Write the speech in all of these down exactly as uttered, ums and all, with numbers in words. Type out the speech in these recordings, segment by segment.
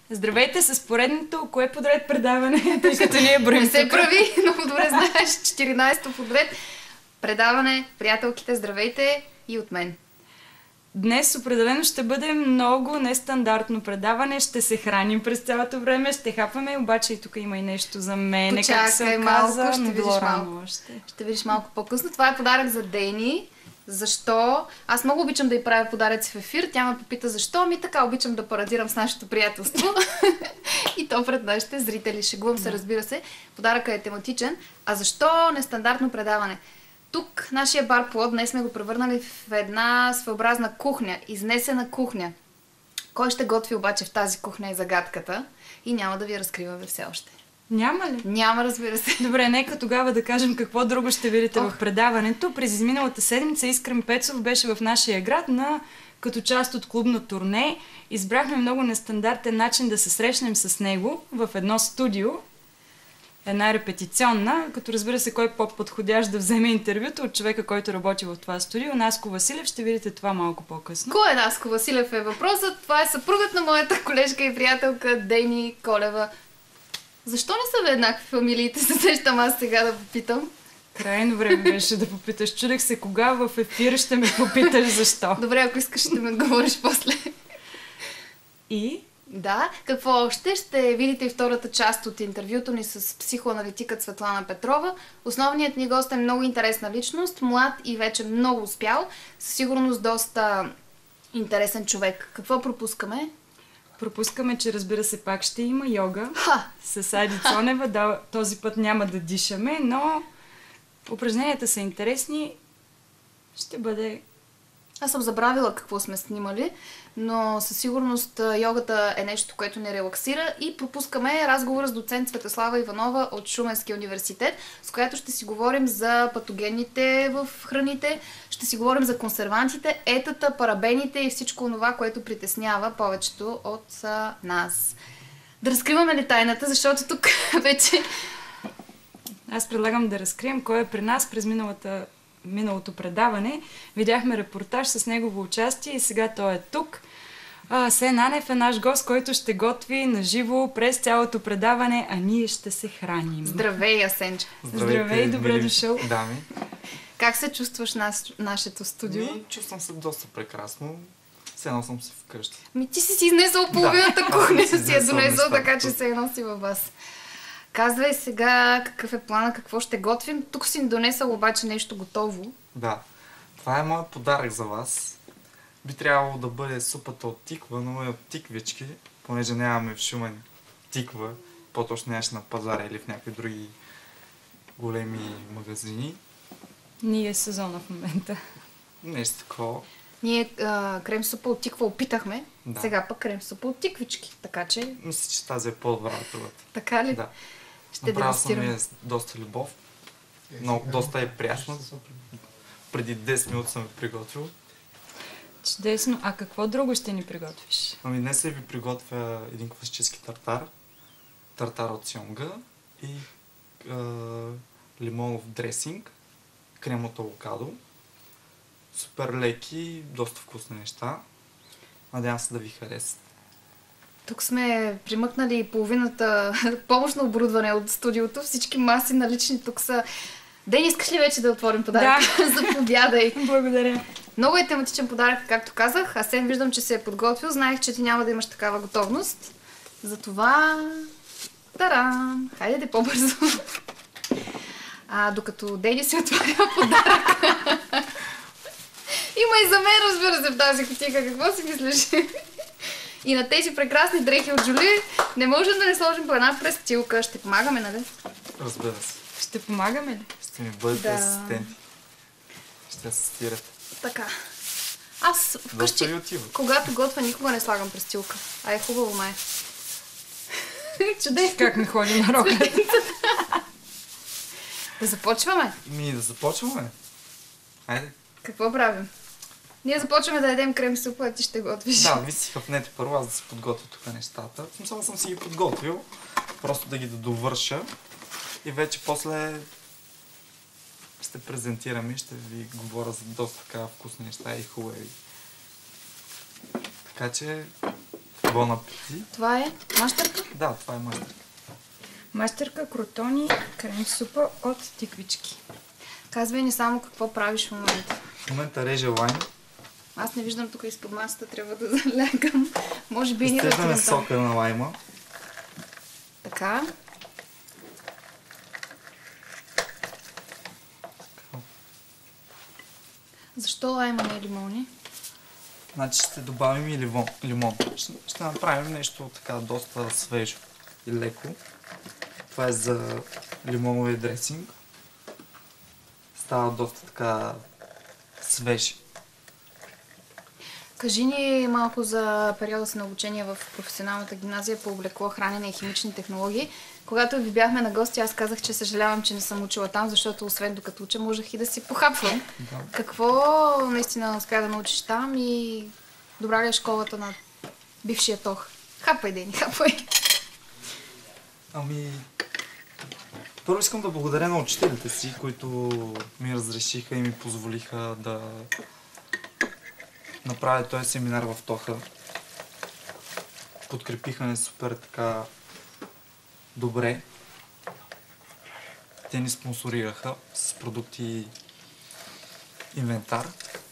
Здравейте с поредното, кое подред предаване, тъй като ние броим. Не се прави, много добре знаеш, четиринайсето подред предаване, приятелките, здравейте и от мен. Днес определено ще бъде много нестандартно предаване, ще се храним през цялото време, ще хапваме, обаче и тук има и нещо за мен, как се оказа, малко, ще видиш малко. Още. Ще видиш малко по-късно. Това е подарък за Дени. Защо? Аз много обичам да й правя подаръци в ефир. Тя ме попита защо. Ми така обичам да парадирам с нашето приятелство. И то пред нашите зрители. Шегувам се, разбира се. Подаръкът е тематичен. А защо нестандартно предаване? Тук нашия бар Плод днес сме го превърнали в една своеобразна кухня. Изнесена кухня. Кой ще готви обаче в тази кухня е загадката. И няма да ви разкриваме все още. Няма ли? Няма, разбира се. Добре, нека тогава да кажем какво друго ще видите Ох. в предаването. През изминалата седмица Искрен Пецов беше в нашия град на като част от клубно турне. Избрахме много нестандартен начин да се срещнем с него в едно студио. Една репетиционна, като разбира се кой по-подходящ да вземе интервюто от човека, който работи в това студио. Наско Василев, ще видите това малко по-късно. Кой е Наско Василев е въпросът? Това е съпругът на моята колежка и приятелка Дени Колева. Защо не са еднакви фамилиите? Се сещам аз сега да попитам. Крайно време беше да попиташ. Чудех се кога в ефир ще ме попиташ защо. Добре, ако искаш ще ме отговориш после. И? Да, какво още? Ще видите и втората част от интервюто ни с психоаналитикът Светлана Петрова. Основният ни гост е много интересна личност, млад и вече много успял. Със сигурност доста интересен човек. Какво пропускаме? Пропускаме, че разбира се пак ще има йога Ха! с Айди Цонева. Да, този път няма да дишаме, но упражненията са интересни. Ще бъде... Аз съм забравила какво сме снимали, но със сигурност йогата е нещо, което ни релаксира и пропускаме разговора с доцент Светослава Иванова от Шуменския университет, с която ще си говорим за патогените в храните, ще си говорим за консервантите, етата, парабените и всичко това, което притеснява повечето от а, нас. Да разкриваме ли тайната, защото тук вече... Аз предлагам да разкрием кой е при нас през миналата миналото предаване. Видяхме репортаж с негово участие и сега той е тук. Асен Анев е наш гост, който ще готви наживо през цялото предаване, а ние ще се храним. Здравей, Асенче! Здравей, добре мили дошъл. Дами. Как се чувстваш нас, нашето студио? Ми, чувствам се доста прекрасно. Все едно съм си вкъщи. Ми ти си си изнесъл половината Да, кухня, аз съм си я изнесъл донесъл, нещата. така че се едно си във вас. Казвай сега какъв е плана, какво ще готвим. Тук си ни донесъл обаче нещо готово. Да. Това е моят подарък за вас. Би трябвало да бъде супата от тиква, но е от тиквички, понеже нямаме в Шумен тиква, по-точно нямаше на пазара или в някои други големи магазини. Ние е сезона в момента. Нещо такова. Ние а, крем супа от тиква опитахме, Да. сега пък крем супа от тиквички. Така че, Мисля, че тази е по-добра от другата. така ли? Да. Ще Направил съм дегустираме. я с доста любов. Но доста е прясна. Преди десет минути съм я приготвил. Чудесно. А какво друго ще ни приготвиш? Ами днес ви приготвя един класически тартар. Тартар от сьомга и е, лимонов дресинг, крем от авокадо. Супер леки, доста вкусни неща. Надявам се да ви харесат. Тук сме примъкнали половината помощно оборудване от студиото. Всички маси налични тук са. Дени, искаш ли вече да отворим подарък? Да. Заповядай. Благодаря. Много е тематичен подарък, както казах. Асен виждам, че се е подготвил. Знаех, че ти няма да имаш такава готовност. Затова... Тарам! Хайде да по-бързо. А, докато Дени се отваря подарък. Има и за мен, разбира се, в тази кутийка. Какво си мислиш? И на тези прекрасни дрехи от Джули не можем да не сложим по една престилка. Ще помагаме, нали? Разбира се. Ще помагаме ли? Ще ми бъдете Да. асистенти. Ще асистирате. Така. Аз Доста вкъщи, ви отива. когато готвя, никога не слагам престилка. А е хубаво, май. Чудесно. Как ми ходи на рога? Да започваме. Ми да започваме. Хайде. Какво правим? Ние започваме да ядем крем супа, а ти ще готвиш. Да, ви си хъпнете първо, аз да си подготвя тук нещата. Само съм си ги подготвил, просто да ги да довърша. И вече после ще презентирам и ще ви говоря за доста така вкусни неща и хубави. Така че, Бон апети. Това е мащърка? Да, това е мащърка. Мащърка, кротони, крем супа от тиквички. Казвай ни само какво правиш в момента. В момента реже лайм. Аз не виждам тук изпод масата, трябва да залягам. Може би ни Изтеждаме да сока на лайма. Така. Защо лайма не е лимони? Значи ще добавим и лимон. лимон. Ще, ще направим нещо така доста свежо и леко. Това е за лимоновия дресинг. Става доста така свеж. Кажи ни малко за периода си на обучение в професионалната гимназия по облекло, хранене и химични технологии. Когато ви бяхме на гости, аз казах, че съжалявам, че не съм учила там, защото освен докато уча, можех и да си похапвам. Да. Какво наистина успя да научиш там и добра ли е школата на бившия Тох? Хапай, Дени, хапай! Ами... Първо искам да благодаря на учителите си, които ми разрешиха и ми позволиха да направя този семинар в Тоха. Подкрепиха ни супер така добре. Те ни спонсорираха с продукти и инвентар.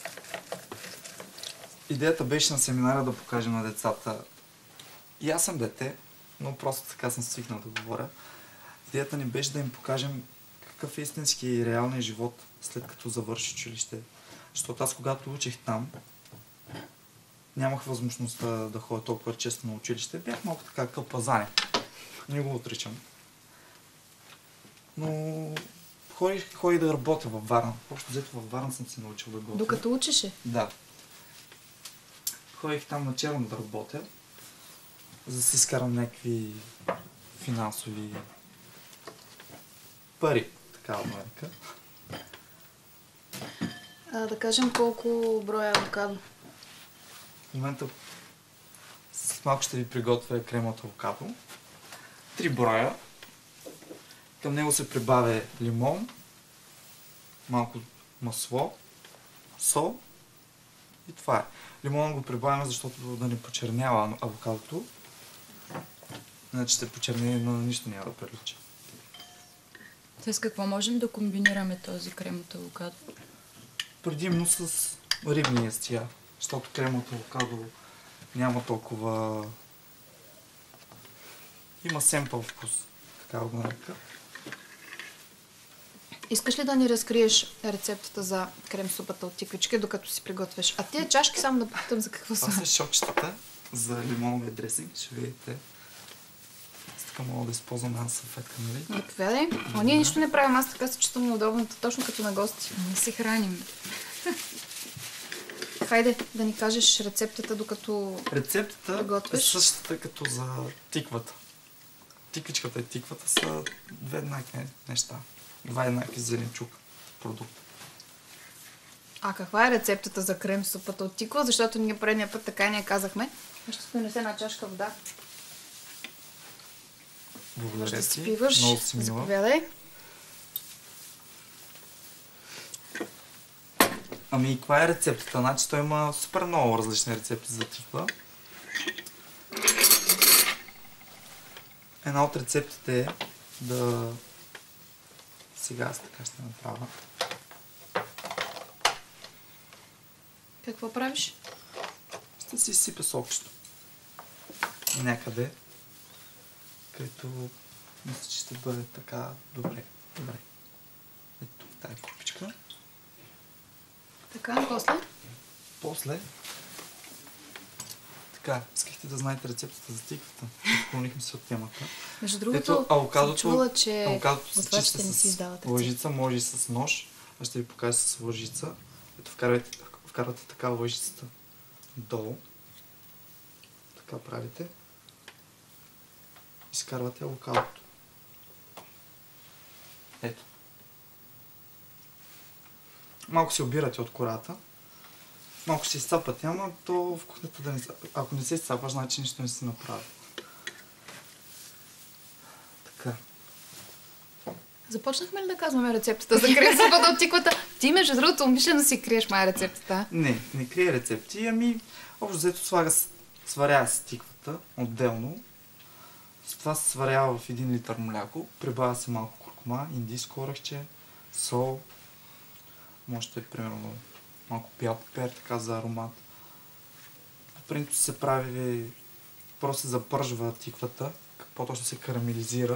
Идеята беше на семинара да покажем на децата. И аз съм дете, но просто така съм свикнал да говоря. Идеята ни беше да им покажем какъв е истински и реалният живот след като завърши училище. Защото аз когато учих там, нямах възможността да ходя толкова често на училище. Бях малко така кълпазане. Не го отричам. Но ходих, ходих да работя във Варна. Общо взето във Варна съм се научил да готвя. Докато учеше? Да. Ходих там на черно да работя, за да си изкарам някакви финансови пари, така Америка. А, да кажем колко броя авокадо. В момента с малко ще ви приготвя крем от авокадо. Три броя. Към него се прибавя лимон, малко масло, сол и това е. Лимон го прибавяме, защото да не почернява авокадото. Иначе ще почерне, но нищо няма да прилича. С какво можем да комбинираме този крем от авокадо? Предимно с рибни ястия, защото крем от авокадо няма толкова... Има семпъл вкус, така го нарека. Искаш ли да ни разкриеш рецептата за крем супата от тиквички, докато си приготвяш? А тия чашки само да попитам за какво са. Това са шокчетата за лимоновия дресинг, ще видите. Аз така мога да използвам една салфетка, нали? Заповядай. А ние нищо не правим, аз така се чувствам неудобно, точно като на гости. Не се храним. Хайде да ни кажеш рецептата, докато Рецептата приготвяш. е същата като за тиквата. Тиквичката и тиквата са две еднакви неща. Два еднакви зеленчук продукт. А каква е рецептата за крем супата от тиква? Защото ние предния път така и не казахме. Аз ще донесе една чашка вода. Благодаря Ще си. спиваш. Много си мила. Заповядай. Ами, каква е рецептата? Значи той има супер много различни рецепти за тиква. Една от рецептите е да... Сега аз така ще направя. Какво правиш? Ще си изсипя сокчето. Някъде, където мисля, че ще бъде така добре. Добре. Ето в тази купичка. Така, после? После... Така, искахте да знаете рецептата за тиквата. Отклонихме се от темата. Между другото, Ето, авокадото, съм чула, че авокадото се готвачите чиста не си с издават рецепти. лъжица, може и с нож. Аз ще ви покажа с лъжица. Ето, вкарвате, вкарвате така лъжицата долу. Така правите. Изкарвате авокадото. Ето. Малко се обирате от кората. Малко ще изцапате, ама то в кухнята да не... Ако не се изцапаш, значи нищо не си направи. Така. Започнахме ли да казваме рецептата за крем супата от тиквата? Ти, между другото, умишлено си криеш май рецептата. Не, не крие рецепти, ами общо взето слага, с- сварява с тиквата. тиквата отделно. С това се сварява в един литър мляко, прибавя се малко куркума, индийско орехче, сол, може да е примерно малко бял пипер, така за аромат. По принцип се прави, просто се запържва тиквата, по-точно се карамелизира.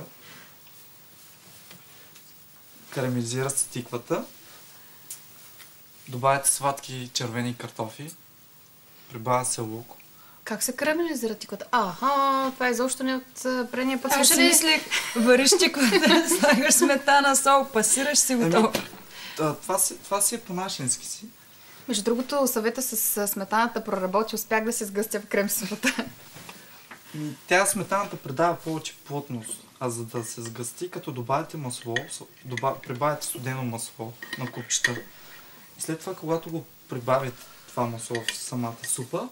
Карамелизира се тиквата, добавяте сладки червени картофи, прибавя се лук. Как се карамелизира тиквата? Аха, това е изобщо не от а, предния път. Аз си Слушали? мислех, вариш тиквата, слагаш сметана, сол, пасираш си готово. Ами, а, това, си, това си е по-нашенски си. Между другото, съвета с а, сметаната проработи, успях да се сгъстя в крем супата. Ами, тя сметаната придава повече плътност, а за да се сгъсти, като добавите масло, добав... прибавите студено масло на купчета. И след това, когато го прибавите това масло в самата супа,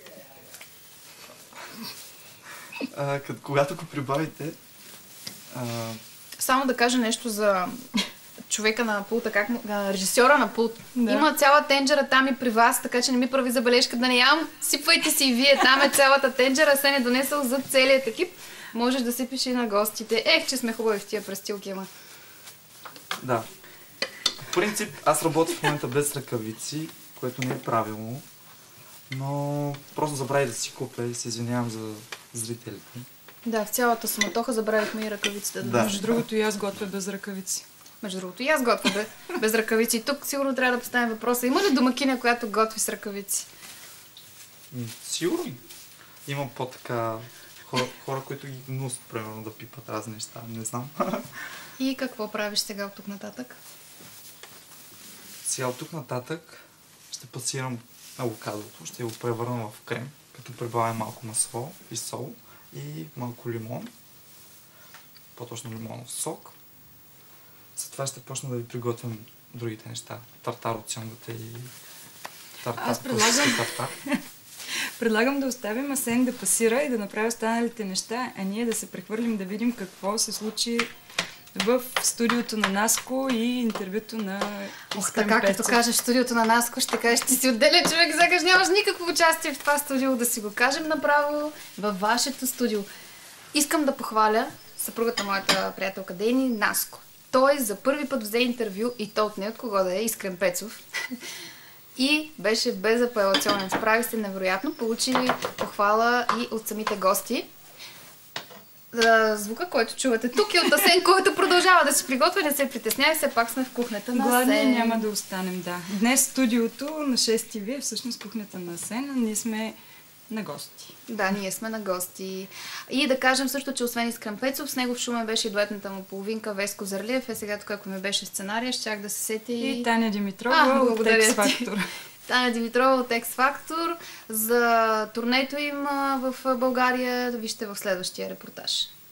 а, като, когато го прибавите, а, Само да кажа нещо за човека на пулта, как му, а, режисьора на пулт. Да. Има цяла тенджера там и при вас, така че не ми прави забележка да не ям. Сипвайте си и вие, там е цялата тенджера, се не донесъл за целият екип. Можеш да сипиш и на гостите. Ех, че сме хубави в тия престилки, ама. да. В принцип, аз работя в момента без ръкавици, което не е правилно, но просто забравих да си купя и се извинявам за зрителите. Да, в цялата суматоха забравихме и ръкавиците. Да. Между другото и аз готвя без ръкавици. Между другото, и аз готвя бе, без ръкавици. Тук сигурно трябва да поставим въпроса. Има ли домакиня, която готви с ръкавици? М, Сигурно. Има по-така хора, хора, които ги гнусят, примерно, да пипат разни неща. Не знам. И какво правиш сега от тук нататък? Сега от тук нататък ще пасирам авокадото, ще го превърна в крем, като прибавя малко масло и сол и малко лимон, по-точно лимонов сок. След това ще почна да ви приготвям другите неща. Тартар от сьомгата и тартар. Аз предлагам- класически тартар. Предлагам да оставим Асен да пасира и да направи останалите неща, а ние да се прехвърлим да видим какво се случи в студиото на Наско и интервюто на Ох, Искрен така, като Пецов. кажеш студиото на Наско, ще кажеш, ти си отделен човек, сякаш нямаш никакво участие в това студио, да си го кажем направо във вашето студио. Искам да похваля съпругата моята приятелка Дейни, Наско. Той за първи път взе интервю и то от не от кого да е, Искрен Пецов. И беше безапелационен. Справи се невероятно. Получи похвала и от самите гости. За звука, който чувате тук и от Асен, който продължава да се приготвя, не се притесняй, все пак сме в кухнята на Гладни Асен. няма да останем, да. Днес студиото на шести ви е всъщност кухнята на Асен, а ние сме на гости. Да, ние сме на гости. И да кажем също, че освен Искрен Пецов, с него в Шумен беше и дуетната му половинка Веско Зарлиев. Е сега тук, ако ми беше сценария, щях да се сетя и... И Таня Димитрова А, от благодаря ти. X-Factor. Таня Димитрова от X Factor. За турнето им а, в България, вижте в следващия репортаж.